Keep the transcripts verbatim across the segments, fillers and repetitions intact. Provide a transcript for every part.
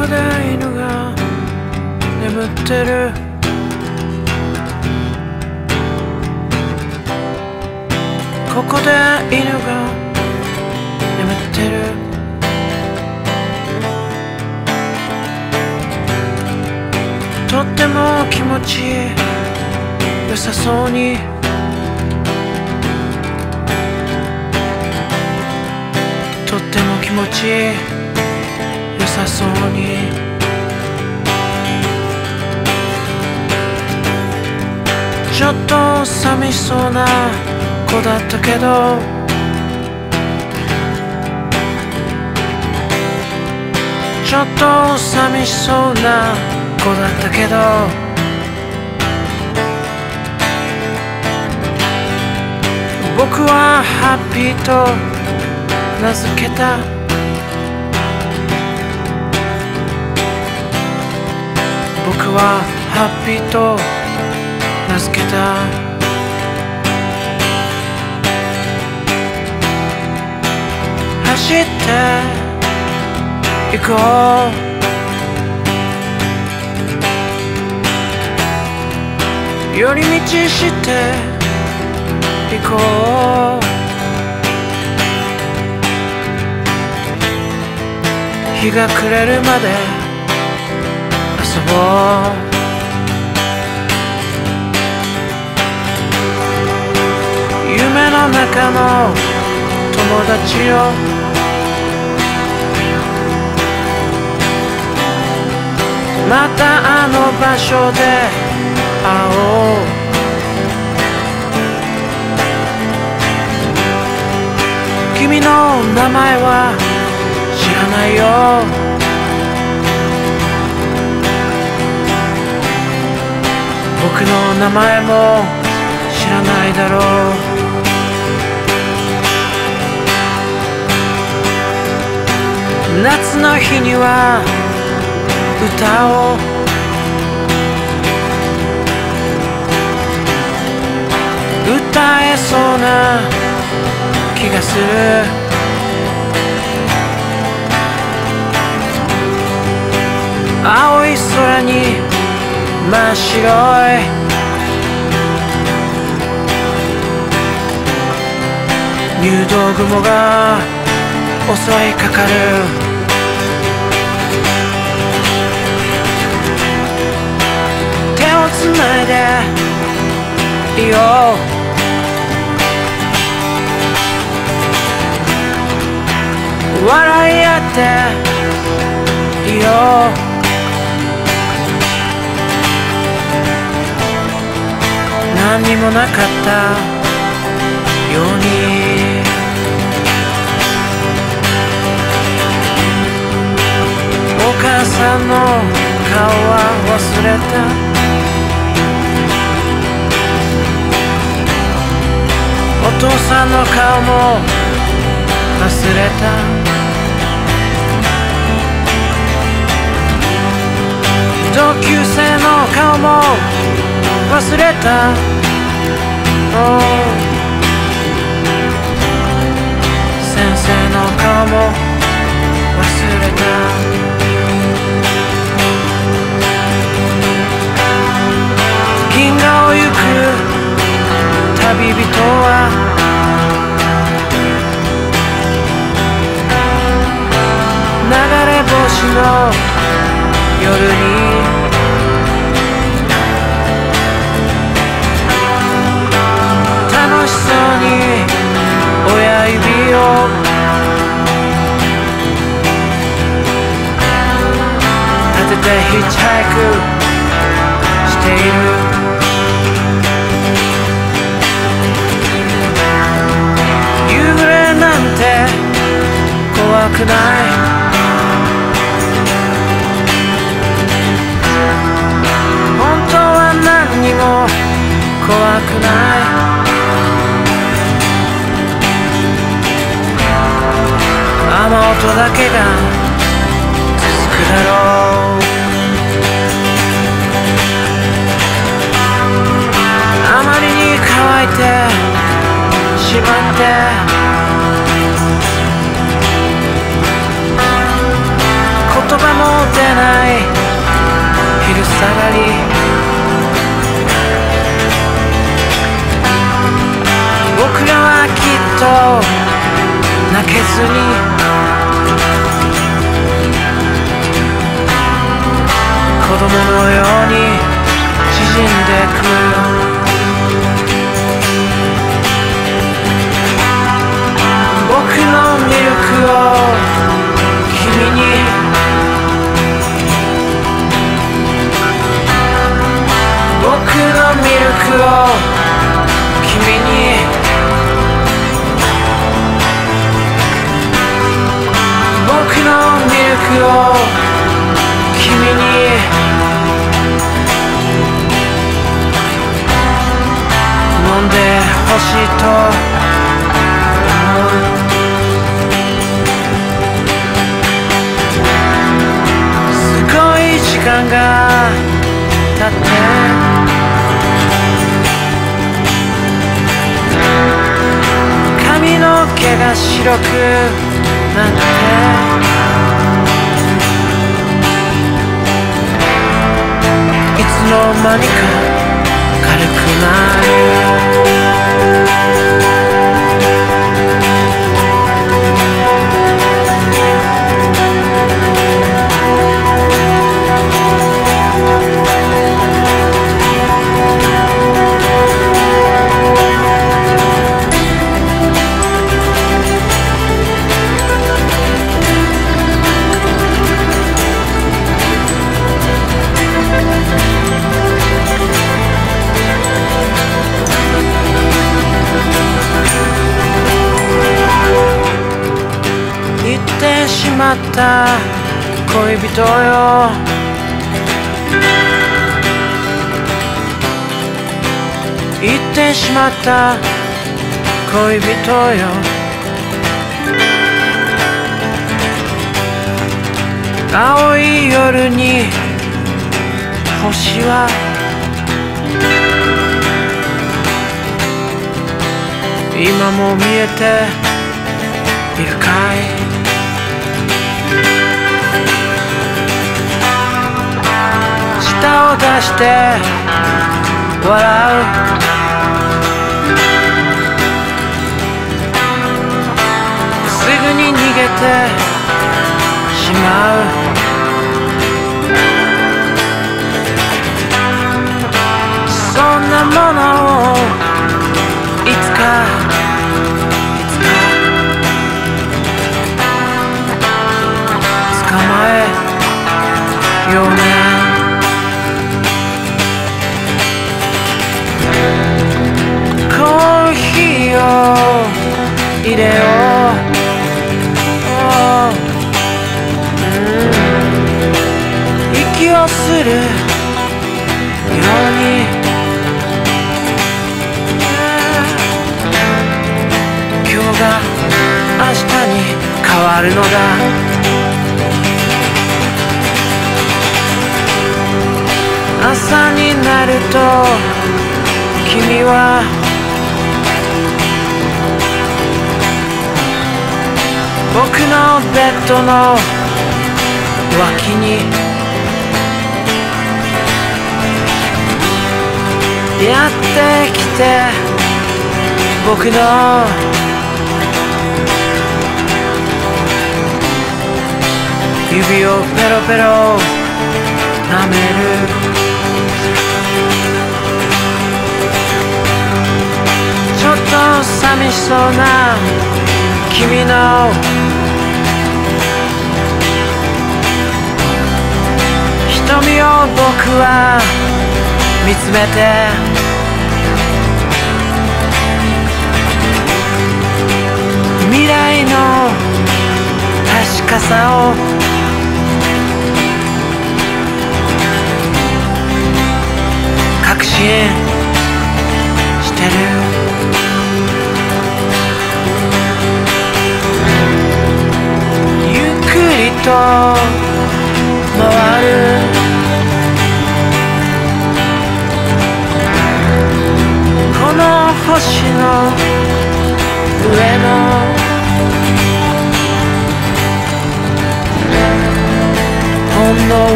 こで犬が眠ってる。ここで犬が眠ってる。とっても気持ち良さそうにとっても気持ち良さそうにちょっと寂しそうな子だったけどちょっと寂しそうな子だったけど僕はハッピーと名付けた。僕はハッピーと名付けた。走って行こう。寄り道して行こう。日が暮れるまで遊ぼう。夢の中の友達よまたあの場所で会おう。君の名前は知らないよ。僕の名前も知らないだろう。夏の日には歌おう。歌えそうな気がする。青い空に真っ白い入道雲が襲いかかる。手をつないでいよう。笑い合っていよう。何にもなかったようにお母さんの顔は忘れた。お父さんの顔も忘れた。同級生の顔も忘れた。oh、先生の顔も忘れた。銀河を行く旅人は流れ星の夜に楽しそうに親指を立ててヒッチハイクしている。夕暮れなんて怖くない。本当は何にも怖くない。雨音だけが続くだろう。あまりに乾いてしまって言葉も出ない昼下がり、僕らはきっと泣けずに子供のように縮んでく。僕のミルクを君に僕のミルクを君に僕のミルクを君に飲んでほしいと思う。すごい時間が経って髪の毛が白くなっていつの間にか軽くなる。しまった恋人よ、言ってしまった恋人よ、青い夜に星は今も見えているかい。舌を出して笑う、すぐに逃げてしまう。そんなものをいつかいつか捕まえようね。入れよう、うん、息をするように今日が明日に変わるのだ。朝になると君は僕のベッドの脇にやってきて僕の指をペロペロ舐める。ちょっと寂しそうな君の瞳を僕は見つめて未来の確かさを確信してる。ゆっくりと回るこの星の上の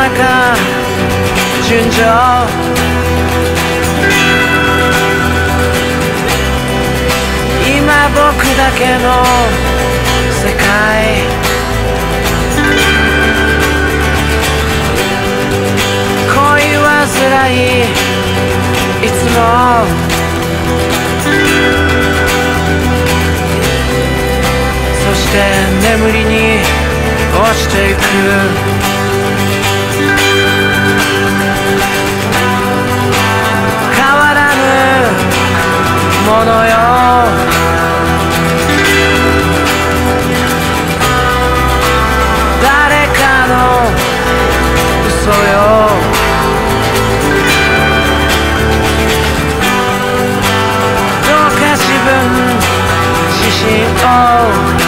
中純情今僕だけの世界恋煩いいつもそして眠りに落ちていく変わらぬものよ誰かの嘘よどうか自分自身を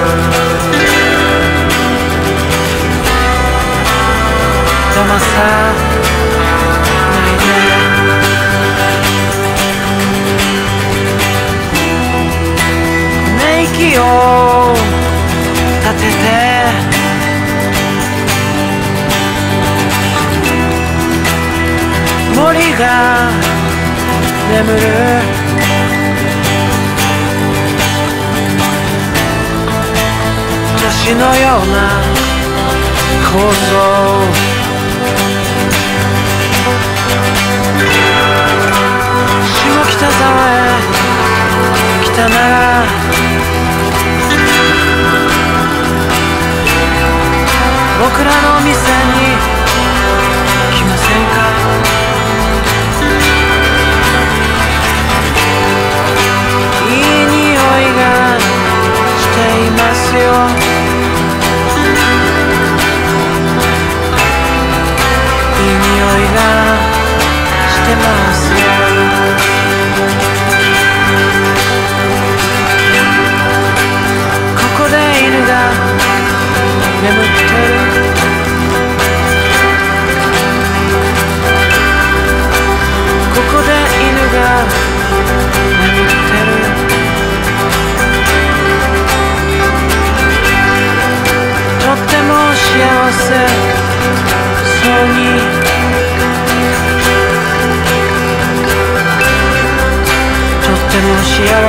騙さないで寝息を立てて森が眠る女子のような構造下北沢へ来たなら僕らの店に来ませんかいい匂いがしていますよいい匂いがしてますよここで犬が眠ってるここで犬が眠ってるとっても幸せそうにとっても幸